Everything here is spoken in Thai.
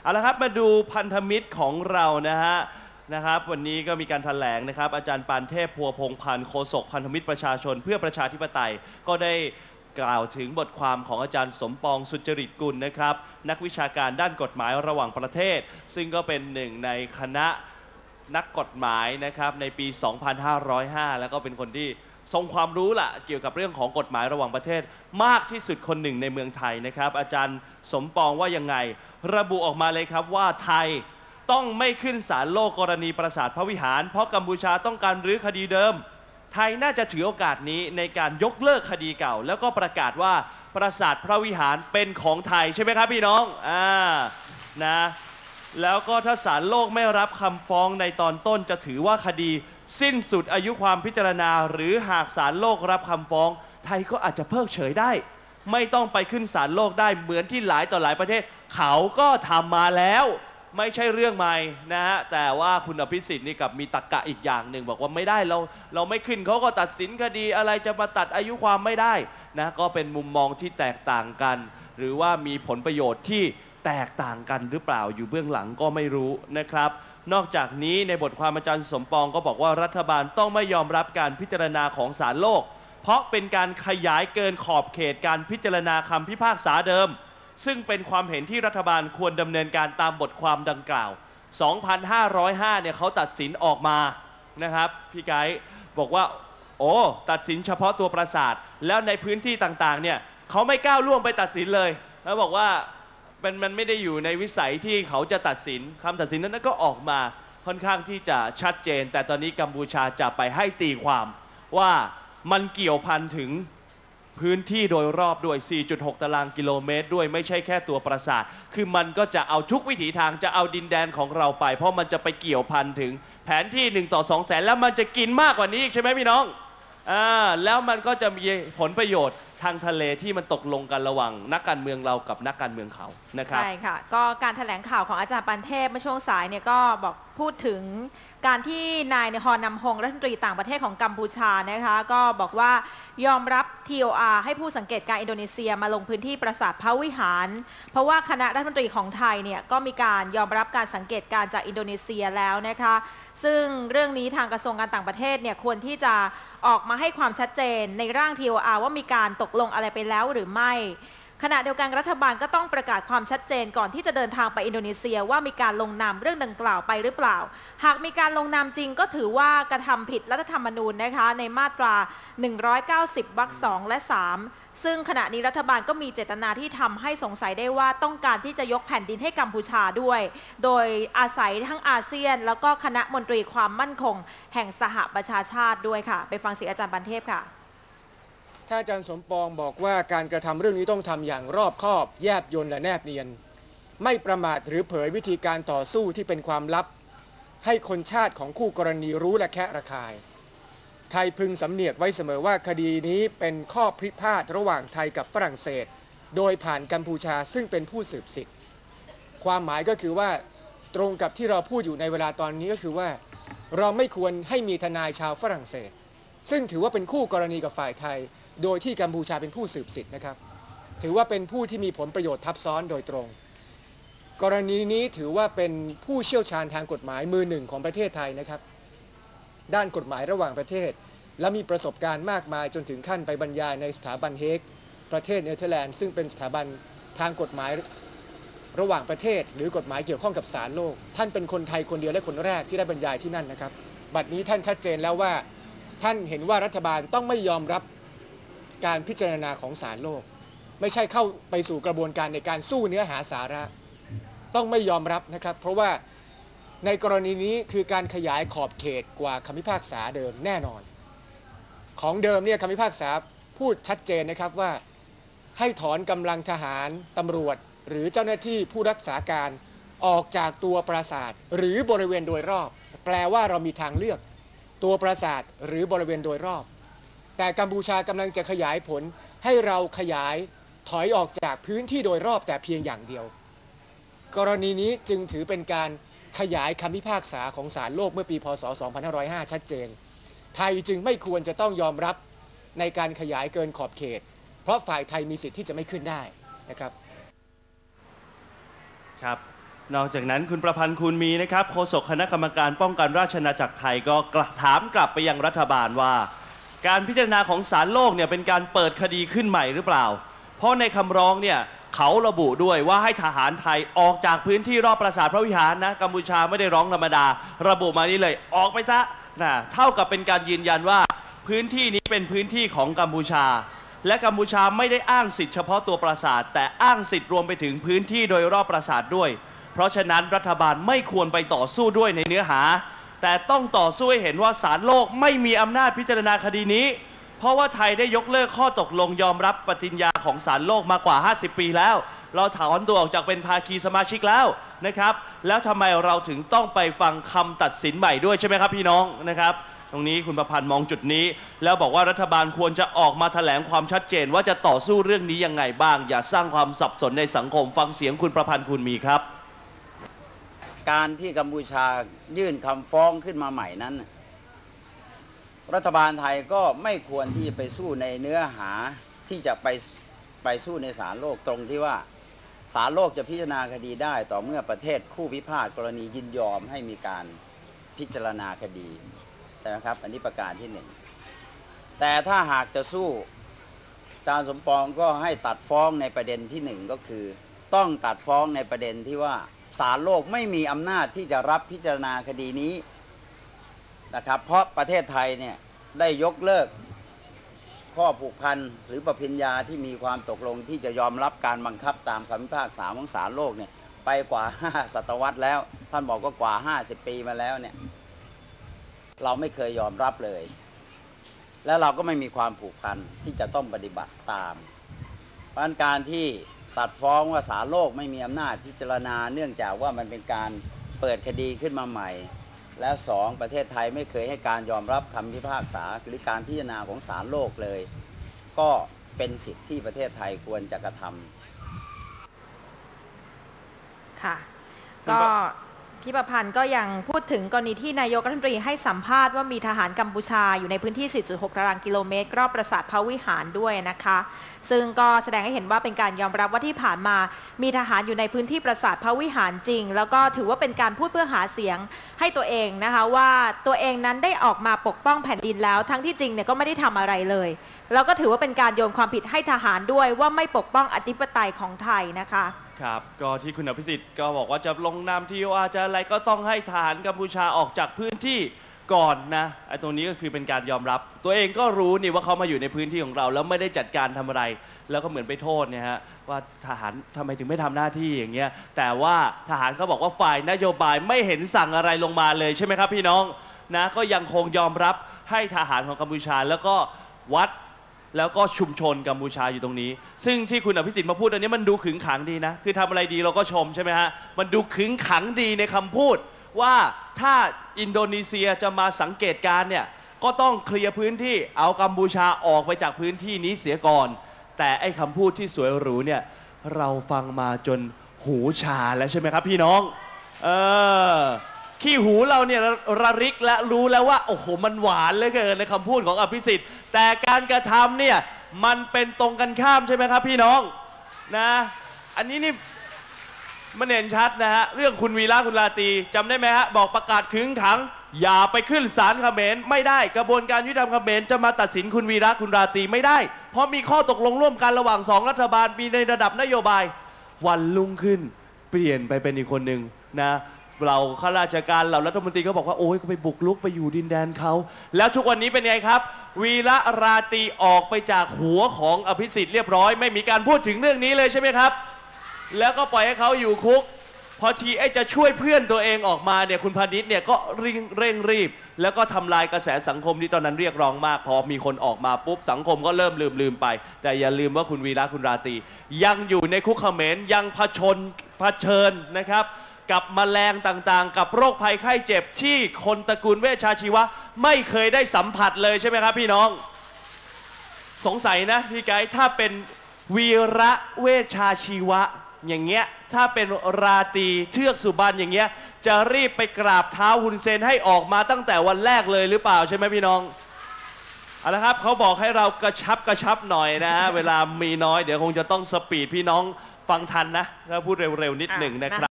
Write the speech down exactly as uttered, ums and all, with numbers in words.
เอาละครับมาดูพันธมิตรของเรานะฮะนะครับวันนี้ก็มีการแถลงนะครับอาจารย์ปานเทพพัวพงษ์พันธ์โฆษกพันธมิตรประชาชนเพื่อประชาธิปไตยก็ได้กล่าวถึงบทความของอาจารย์สมปองสุจริตกุลนะครับนักวิชาการด้านกฎหมายระหว่างประเทศซึ่งก็เป็นหนึ่งในคณะนักกฎหมายนะครับในปี สองพันห้าร้อยห้า แล้วก็เป็นคนที่ทรงความรู้ล่ะเกี่ยวกับเรื่องของกฎหมายระหว่างประเทศมากที่สุดคนหนึ่งในเมืองไทยนะครับอาจารย์สมปองว่ายังไงระบุออกมาเลยครับว่าไทยต้องไม่ขึ้นศาลโลกกรณีปราสาทพระวิหารเพราะกัมพูชาต้องการรื้อคดีเดิมไทยน่าจะถือโอกาสนี้ในการยกเลิกคดีเก่าแล้วก็ประกาศว่าปราสาทพระวิหารเป็นของไทยใช่ไหมครับพี่น้องอ่านะแล้วก็ถ้าศาลโลกไม่รับคำฟ้องในตอนต้นจะถือว่าคดีสิ้นสุดอายุความพิจารณาหรือหากศาลโลกรับคำฟ้องไทยก็อาจจะเพิกเฉยได้ไม่ต้องไปขึ้นศาลโลกได้เหมือนที่หลายต่อหลายประเทศเขาก็ทำมาแล้วไม่ใช่เรื่องใหม่นะฮะแต่ว่าคุณอภิสิทธิ์นี่กับมีตรรกะอีกอย่างหนึ่งบอกว่าไม่ได้เราเราไม่ขึ้นเขาก็ตัดสินคดีอะไรจะมาตัดอายุความไม่ได้นะก็เป็นมุมมองที่แตกต่างกันหรือว่ามีผลประโยชน์ที่แตกต่างกันหรือเปล่าอยู่เบื้องหลังก็ไม่รู้นะครับนอกจากนี้ในบทความอาจารย์สมปองก็บอกว่ารัฐบาลต้องไม่ยอมรับการพิจารณาของศาลโลกเพราะเป็นการขยายเกินขอบเขตการพิจารณาคำพิพากษาเดิมซึ่งเป็นความเห็นที่รัฐบาลควรดำเนินการตามบทความดังกล่าว สองพันห้าร้อยห้า เนี่ยเขาตัดสินออกมานะครับพี่ไกด์บอกว่าโอ้ตัดสินเฉพาะตัวปราสาทแล้วในพื้นที่ต่างๆเนี่ยเขาไม่ก้าวล่วงไปตัดสินเลยแล้วบอกว่ามันมันไม่ได้อยู่ในวิสัยที่เขาจะตัดสินคำตัดสินนั้นก็ออกมาค่อนข้างที่จะชัดเจนแต่ตอนนี้กัมพูชาจะไปให้ตีความว่ามันเกี่ยวพันถึงพื้นที่โดยรอบด้วย สี่จุดหก ตารางกิโลเมตรด้วยไม่ใช่แค่ตัวปราสาทคือมันก็จะเอาทุกวิถีทางจะเอาดินแดนของเราไปเพราะมันจะไปเกี่ยวพันถึงแผนที่หนึ่งต่อสองแสนแล้วมันจะกินมากกว่านี้ใช่ไหมพี่น้องอ่าแล้วมันก็จะมีผลประโยชน์ทางทะเลที่มันตกลงกันระหว่างนักการเมืองเรากับนักการเมืองเขานะครับใช่ค่ะก็การแถลงข่าวของอาจารย์ปานเทพเมื่อช่วงสายเนี่ยก็บอกพูดถึงการที่นายฮอนำฮงรัฐมนตรีต่างประเทศของกัมพูชานะคะก็บอกว่ายอมรับ ที โอ อาร์ ให้ผู้สังเกตการอินโดนีเซียมาลงพื้นที่ปราสาทพระวิหารเพราะว่าคณะรัฐมนตรีของไทยเนี่ยก็มีการยอมรับการสังเกตการจากอินโดนีเซียแล้วนะคะซึ่งเรื่องนี้ทางกระทรวงการต่างประเทศเนี่ยควรที่จะออกมาให้ความชัดเจนในร่าง ที โอ อาร์ ว่ามีการตกลงอะไรไปแล้วหรือไม่ขณะเดียวกันรัฐบาลก็ต้องประกาศความชัดเจนก่อนที่จะเดินทางไปอินโดนีเซียว่ามีการลงนามเรื่องดังกล่าวไปหรือเปล่าหากมีการลงนามจริงก็ถือว่ากระทำผิดรัฐธรรมนูญนะคะในมาตราหนึ่งร้อยเก้าสิบวรรคสองและสามซึ่งขณะนี้รัฐบาลก็มีเจตนาที่ทำให้สงสัยได้ว่าต้องการที่จะยกแผ่นดินให้กัมพูชาด้วยโดยอาศัยทั้งอาเซียนแล้วก็คณะมนตรีความมั่นคงแห่งสหประชาชาติด้วยค่ะไปฟังเสียงอาจารย์ปานเทพค่ะถ้าอาจารย์สมปองบอกว่าการกระทำเรื่องนี้ต้องทำอย่างรอบคอบแยบยลและแนบเนียนไม่ประมาทหรือเผยวิธีการต่อสู้ที่เป็นความลับให้คนชาติของคู่กรณีรู้และแคะระคายไทยพึงสำเนียกไว้เสมอว่าคดีนี้เป็นข้อพิพาทระหว่างไทยกับฝรั่งเศสโดยผ่านกัมพูชาซึ่งเป็นผู้สืบสิทธิ์ความหมายก็คือว่าตรงกับที่เราพูดอยู่ในเวลาตอนนี้ก็คือว่าเราไม่ควรให้มีทนายชาวฝรั่งเศสซึ่งถือว่าเป็นคู่กรณีกับฝ่ายไทยโดยที่กัมพูชาเป็นผู้สืบสิทธิ์นะครับถือว่าเป็นผู้ที่มีผลประโยชน์ทับซ้อนโดยตรงกรณีนี้ถือว่าเป็นผู้เชี่ยวชาญทางกฎหมายมือหนึ่งของประเทศไทยนะครับด้านกฎหมายระหว่างประเทศและมีประสบการณ์มากมายจนถึงขั้นไปบรรยายในสถาบันเฮกประเทศเนเธอร์แลนด์ซึ่งเป็นสถาบันทางกฎหมายระหว่างประเทศหรือกฎหมายเกี่ยวข้องกับศาลโลกท่านเป็นคนไทยคนเดียวและคนแรกที่ได้บรรยายที่นั่นนะครับบัดนี้ท่านชัดเจนแล้วว่าท่านเห็นว่ารัฐบาลต้องไม่ยอมรับการพิจารณาของศาลโลกไม่ใช่เข้าไปสู่กระบวนการในการสู้เนื้อหาสาระต้องไม่ยอมรับนะครับเพราะว่าในกรณีนี้คือการขยายขอบเขตกว่าคำพิพากษาเดิมแน่นอนของเดิมเนี่ยคำพิพากษาพูดชัดเจนนะครับว่าให้ถอนกำลังทหารตำรวจหรือเจ้าหน้าที่ผู้รักษาการออกจากตัวปราสาทหรือบริเวณโดยรอบแปลว่าเรามีทางเลือกตัวปราสาทหรือบริเวณโดยรอบแต่กัมพูชากำลังจะขยายผลให้เราขยายถอยออกจากพื้นที่โดยรอบแต่เพียงอย่างเดียวกรณีนี้จึงถือเป็นการขยายคำพิพากษาของศาลโลกเมื่อปีพ.ศ. สองพันห้าร้อยห้า ชัดเจนไทยจึงไม่ควรจะต้องยอมรับในการขยายเกินขอบเขตเพราะฝ่ายไทยมีสิทธิ์ที่จะไม่ขึ้นได้นะครับครับนอกจากนั้นคุณประพันธ์คูณมีนะครับโฆษกคณะกรรมการป้องกันราชอาณาจักรไทยก็กระถามกลับไปยังรัฐบาลว่า การพิจารณาของศาลโลกเนี่ยเป็นการเปิดคดีขึ้นใหม่หรือเปล่าเพราะในคำร้องเนี่ยเขาระบุด้วยว่าให้ทหารไทยออกจากพื้นที่รอบปราสาทพระวิหารนะกัมพูชาไม่ได้ร้องธรรมดาระบุมานี้เลยออกไปซะนะเท่ากับเป็นการยืนยันว่าพื้นที่นี้เป็นพื้นที่ของกัมพูชาและกัมพูชาไม่ได้อ้างสิทธิ์เฉพาะตัวปราสาทแต่อ้างสิทธิ์รวมไปถึงพื้นที่โดยรอบปราสาทด้วยเพราะฉะนั้นรัฐบาลไม่ควรไปต่อสู้ด้วยในเนื้อหาแต่ต้องต่อสู้ให้เห็นว่าศาลโลกไม่มีอำนาจพิจารณาคดีนี้เพราะว่าไทยได้ยกเลิกข้อตกลงยอมรับปฏิญญาของศาลโลกมากว่าห้าสิบปีแล้วเราถอนตัวออกจากเป็นภาคีสมาชิกแล้วนะครับแล้วทำไมเราถึงต้องไปฟังคำตัดสินใหม่ด้วยใช่ไหมครับพี่น้องนะครับตรงนี้คุณประพันธ์มองจุดนี้แล้วบอกว่ารัฐบาลควรจะออกมาแถลงความชัดเจนว่าจะต่อสู้เรื่องนี้ยังไงบ้างอย่าสร้างความสับสนในสังคมฟังเสียงคุณประพันธ์คูณมีครับการที่กัมพูชายื่นคำฟ้องขึ้นมาใหม่นั้นรัฐบาลไทยก็ไม่ควรที่จะไปสู้ในเนื้อหาที่จะไปไปสู้ในศาลโลกตรงที่ว่าศาลโลกจะพิจารณาคดีได้ต่อเมื่อประเทศคู่พิพาทกรณียินยอมให้มีการพิจารณาคดีใช่ไหมครับอันนี้ประการที่หนึ่งแต่ถ้าหากจะสู้อาจารย์สมปองก็ให้ตัดฟ้องในประเด็นที่หนึ่งก็คือต้องตัดฟ้องในประเด็นที่ว่าศาลโลกไม่มีอำนาจที่จะรับพิจารณาคดีนี้นะครับเพราะประเทศไทยเนี่ยได้ยกเลิกข้อผูกพันหรือประพิญญาที่มีความตกลงที่จะยอมรับการบังคับตามคำพิพากษาของศาลโลกเนี่ยไปกว่าห้าศตวรรษแล้วท่านบอกก็กว่าห้าสิบปีมาแล้วเนี่ยเราไม่เคยยอมรับเลยและเราก็ไม่มีความผูกพันที่จะต้องปฏิบัติตามเพราะการที่ตัดฟ้องว่าศาลโลกไม่มีอำนาจพิจารณาเนื่องจากว่ามันเป็นการเปิดคดีขึ้นมาใหม่และสองประเทศไทยไม่เคยให้การยอมรับคำพิพากษาหรือการพิจารณาของศาลโลกเลยก็เป็นสิทธิ์ที่ประเทศไทยควรจะกระทำค่ะก็พี่ประพันธ์ก็ยังพูดถึงกรณีที่นายกรัฐมนตรีให้สัมภาษณ์ว่ามีทหารกัมพูชาอยู่ในพื้นที่ สี่จุดหก ตารางกิโลเมตรรอบปราสาทพระวิหารด้วยนะคะซึ่งก็แสดงให้เห็นว่าเป็นการยอมรับว่าที่ผ่านมามีทหารอยู่ในพื้นที่ปราสาทพระวิหารจริงแล้วก็ถือว่าเป็นการพูดเพื่อหาเสียงให้ตัวเองนะคะว่าตัวเองนั้นได้ออกมาปกป้องแผ่นดินแล้วทั้งที่จริงเนี่ยก็ไม่ได้ทำอะไรเลยแล้วก็ถือว่าเป็นการโยนความผิดให้ทหารด้วยว่าไม่ปกป้องอธิปไตยของไทยนะคะครับก็ที่คุณอภิสิทธิ์ก็บอกว่าจะลงนามทีโออาร์จะอะไรก็ต้องให้ทหารกัมพูชาออกจากพื้นที่ก่อนนะไอ้ตรงนี้ก็คือเป็นการยอมรับตัวเองก็รู้นี่ว่าเขามาอยู่ในพื้นที่ของเราแล้วไม่ได้จัดการทำอะไรแล้วก็เหมือนไปโทษเนี่ยฮะว่าทหารทำไมถึงไม่ทำหน้าที่อย่างเงี้ยแต่ว่าทหารเขาบอกว่าฝ่ายนโยบายไม่เห็นสั่งอะไรลงมาเลยใช่ไหมครับพี่น้องนะก็ยังคงยอมรับให้ทหารของกัมพูชาแล้วก็วัดแล้วก็ชุมชนกัมพูชาอยู่ตรงนี้ซึ่งที่คุณอภิสิทธิ์มาพูดอันนี้มันดูขึงขังดีนะคือทำอะไรดีเราก็ชมใช่ไหมฮะมันดูขึงขังดีในคำพูดว่าถ้าอินโดนีเซียจะมาสังเกตการเนี่ยก็ต้องเคลียร์พื้นที่เอากัมพูชาออกไปจากพื้นที่นี้เสียก่อนแต่ไอ้คำพูดที่สวยหรูเนี่ยเราฟังมาจนหูชาแล้วใช่ไหมครับพี่น้องเออขี้หูเราเนี่ยระริกและรู้แล้วว่าโอ้โหมันหวานเหลือเกินในคำพูดของอภิสิทธิ์แต่การกระทำเนี่ยมันเป็นตรงกันข้ามใช่ไหมครับพี่น้องนะอันนี้นี่มันเห็นชัดนะฮะเรื่องคุณวีระคุณราตรีจำได้ไหมฮะบอกประกาศขึงขังอย่าไปขึ้นศาลเขมรไม่ได้กระบวนการยุติธรรมเขมรจะมาตัดสินคุณวีระคุณราตรีไม่ได้เพราะมีข้อตกลงร่วมกันระหว่างสองรัฐบาลมีในระดับนโยบายวันรุ่งขึ้นเปลี่ยนไปเป็นอีกคนหนึ่งนะเราข้าราชการเรารัฐมนตรีก็บอกว่าโอ้ยก็ไปบุกลุกไปอยู่ดินแดนเขาแล้วทุกวันนี้เป็นไงครับวีระราตรีออกไปจากหัวของอภิสิทธิ์เรียบร้อยไม่มีการพูดถึงเรื่องนี้เลยใช่ไหมครับแล้วก็ปล่อยให้เขาอยู่คุกพอทีไอ้จะช่วยเพื่อนตัวเองออกมาเนี่ยคุณพาณิชย์เนี่ยก็เร่งเร่งรีบแล้วก็ทำลายกระแสสังคมที่ตอนนั้นเรียกร้องมากพอมีคนออกมาปุ๊บสังคมก็เริ่มลืมลืมไปแต่อย่าลืมว่าคุณวีระคุณราตรียังอยู่ในคุกเขมรยังเผชิญเผชิญนะครับกับแมลงต่างๆกับโรคภัยไข้เจ็บที่คนตระกูลเวชชาชีวะไม่เคยได้สัมผัสเลยใช่ไหมครับพี่น้องสงสัยนะพี่ไกด์ถ้าเป็นวีระเวชชาชีวะอย่างเงี้ยถ้าเป็นราตรีเทือกสุบรรณอย่างเงี้ยจะรีบไปกราบเท้าฮุนเซนให้ออกมาตั้งแต่วันแรกเลยหรือเปล่าใช่ไหมพี่น้องเอาละครับเขาบอกให้เรากระชับกระชับหน่อยนะฮะเวลามีน้อยเดี๋ยวคงจะต้องสปีดพี่น้องฟังทันนะถ้าพูดเร็วๆนิดหนึ่งนะครับ